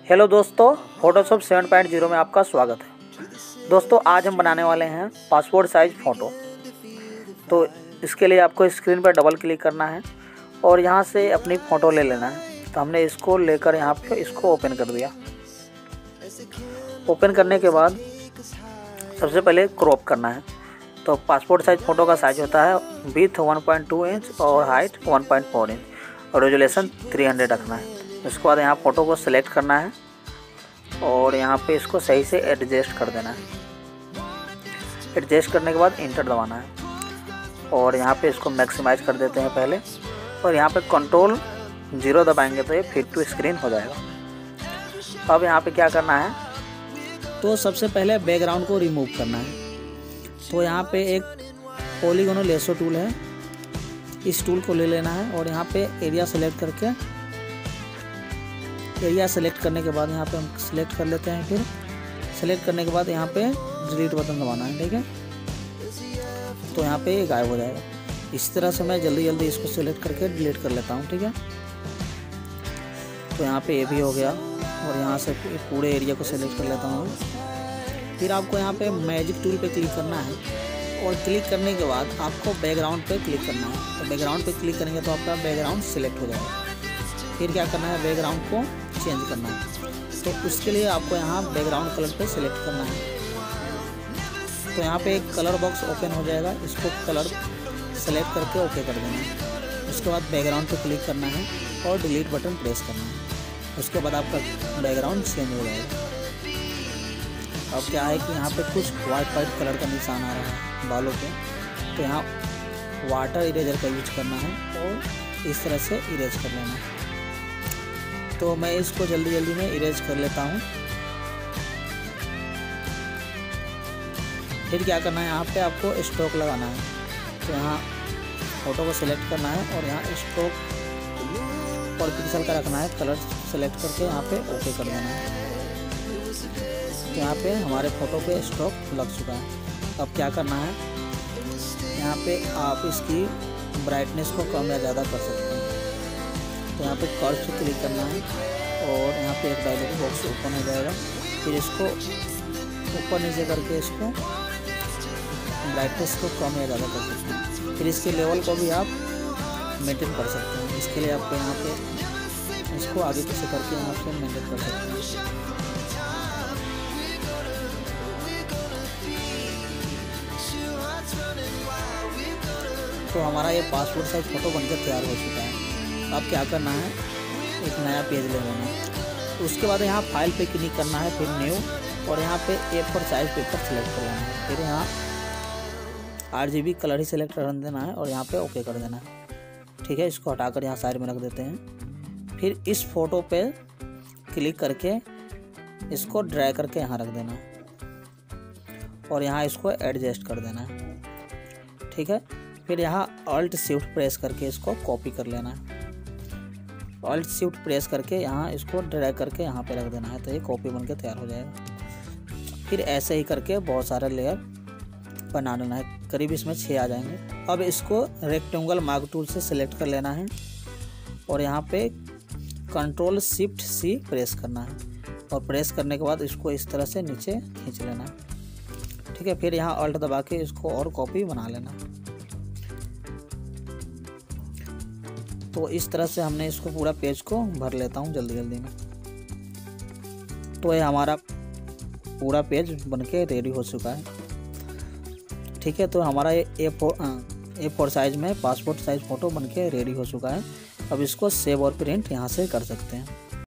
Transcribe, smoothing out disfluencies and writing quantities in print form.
Hello दोस्तों, Photoshop 7.0 में आपका स्वागत है। दोस्तों आज हम बनाने वाले हैं पासपोर्ट साइज़ फ़ोटो। तो इसके लिए आपको स्क्रीन पर डबल क्लिक करना है और यहाँ से अपनी फ़ोटो ले लेना है। तो हमने इसको लेकर यहाँ पे इसको ओपन कर दिया। ओपन करने के बाद सबसे पहले क्रॉप करना है। तो पासपोर्ट साइज़ फ़ोटो का साइज़ होता है विड्थ 1.2 इंच और हाइट 1.4 इंच और रेजोल्यूशन 300 रखना है। उसके बाद यहाँ फ़ोटो को सिलेक्ट करना है और यहाँ पे इसको सही से एडजस्ट कर देना है। एडजस्ट करने के बाद इंटर दबाना है और यहाँ पे इसको मैक्सिमाइज कर देते हैं पहले, और यहाँ पे कंट्रोल 0 दबाएंगे तो ये फिट टू स्क्रीन हो जाएगा। अब यहाँ पे क्या करना है, तो सबसे पहले बैकग्राउंड को रिमूव करना है। तो यहाँ पे एक पॉलीगोनल लेसो टूल है, इस टूल को ले लेना है और यहाँ पे एरिया सेलेक्ट करके एरिया सेलेक्ट करने के बाद यहाँ पे हम सिलेक्ट कर लेते हैं। फिर सेलेक्ट करने के बाद यहाँ पे डिलीट बटन दबाना है, ठीक है। तो यहाँ पे ये गायब हो जाएगा। इस तरह से मैं जल्दी जल्दी इसको सिलेक्ट करके डिलीट कर लेता हूँ, ठीक है। तो यहाँ पे ये भी हो गया और यहाँ से पूरे एरिया को सिलेक्ट कर लेता हूँ। फिर आपको यहाँ पे मैजिक टूल पे क्लिक करना है और क्लिक करने के बाद आपको बैकग्राउंड पे क्लिक करना है। तो बैकग्राउंड पे क्लिक करेंगे तो आपका बैकग्राउंड सिलेक्ट हो जाएगा। फिर क्या करना है, बैकग्राउंड को चेंज करना है। तो उसके लिए आपको यहाँ बैकग्राउंड कलर पे सिलेक्ट करना है। तो यहाँ पे एक कलर बॉक्स ओपन हो जाएगा, इसको कलर सेलेक्ट करके ओके कर देना है। उसके बाद बैकग्राउंड पे क्लिक करना है और डिलीट बटन प्रेस करना है। उसके बाद आपका बैकग्राउंड चेंज हो जाएगा। अब क्या है कि यहाँ पे कुछ वाइट कलर का निशान आ रहा है बालों पे, तो यहाँ वाटर इरेजर का यूज करना है और इस तरह से इरेज कर लेना है। तो मैं इसको जल्दी जल्दी में इरेज कर लेता हूँ। फिर क्या करना है, यहाँ पे आपको स्ट्रोक लगाना है। तो यहाँ फोटो को सिलेक्ट करना है और यहाँ स्ट्रोक और पिक्सल का रखना है। कलर सेलेक्ट करके यहाँ पे ओके कर देना है। तो यहाँ पे हमारे फ़ोटो पे स्ट्रोक लग चुका है। अब क्या करना है, यहाँ पे आप इसकी ब्राइटनेस को कम या ज़्यादा कर सकते हैं। तो यहाँ पे कर्व से क्लिक करना है और यहाँ पे एक डायलॉग बॉक्स ओपन हो जाएगा। फिर इसको ऊपर नीचे करके इसको ब्राइटनेस को कम या ज़्यादा कर सकते हैं। फिर इसके लेवल को भी आप मेंटेन कर सकते हैं। इसके लिए आपको यहाँ पे इसको आगे पीछे करके यहाँ पे मेंटेन कर सकते हैं। तो हमारा ये पासपोर्ट साइज फ़ोटो बनकर तैयार हो चुका है। अब क्या करना है, एक नया पेज ले लेना है। तो उसके बाद यहाँ फाइल पे क्लिक करना है, फिर न्यू, और यहाँ पे A4 साइज पेपर सेलेक्ट कर लेना है। फिर यहाँ RGB कलर ही सेलेक्ट कर देना है और यहाँ पे ओके कर देना है, ठीक है। इसको हटाकर यहाँ साइड में रख देते हैं। फिर इस फोटो पे क्लिक करके इसको ड्रैग करके यहाँ रख देना है और यहाँ इसको एडजस्ट कर देना है, ठीक है। फिर यहाँ Alt Shift प्रेस करके इसको कॉपी कर लेना है। Alt Shift प्रेस करके यहाँ इसको ड्रैग करके यहाँ पे रख देना है, तो ये कॉपी बनके तैयार हो जाएगा। फिर ऐसे ही करके बहुत सारे लेयर बना लेना है, करीब इसमें 6 आ जाएंगे। अब इसको रेक्टेंगल मार्क टूल से सिलेक्ट कर लेना है और यहाँ पे Ctrl Shift C प्रेस करना है और प्रेस करने के बाद इसको इस तरह से नीचे खींच लेना है, ठीक है। फिर यहाँ Alt दबा के इसको और कॉपी बना लेना है। तो इस तरह से हमने इसको पूरा पेज को भर लेता हूँ जल्दी जल्दी में। तो ये हमारा पूरा पेज बनके रेडी हो चुका है, ठीक है। तो हमारा ये A4 साइज में पासपोर्ट साइज फ़ोटो बनके रेडी हो चुका है। अब इसको सेव और प्रिंट यहाँ से कर सकते हैं।